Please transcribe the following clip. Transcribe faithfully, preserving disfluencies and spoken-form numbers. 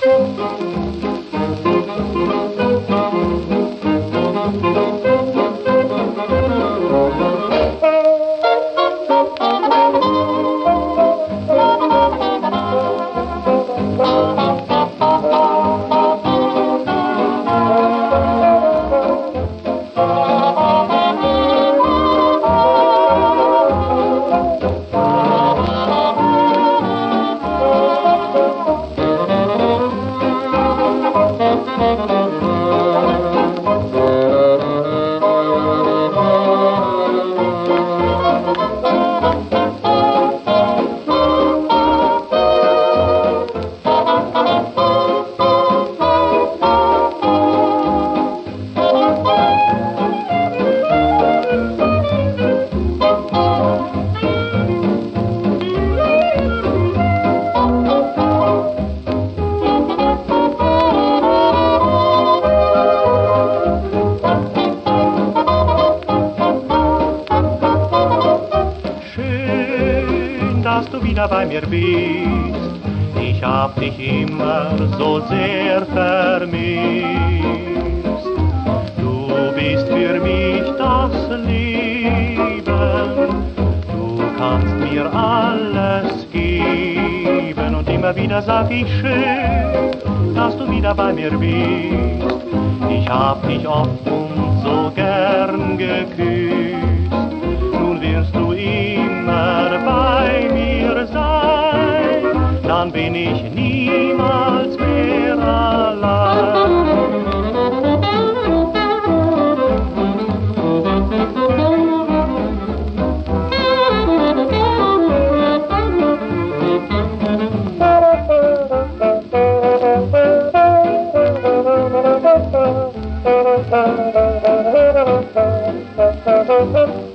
Dass du wieder bei mir bist, ich hab dich immer so sehr vermisst. Du bist für mich das Leben, du kannst mir alles geben. Und immer wieder sag ich schön, dass du wieder bei mir bist. Ich hab dich oft und so gern geküsst. Nun wirst du immer bei mir sein, dann bin ich niemals mehr allein. Thank you.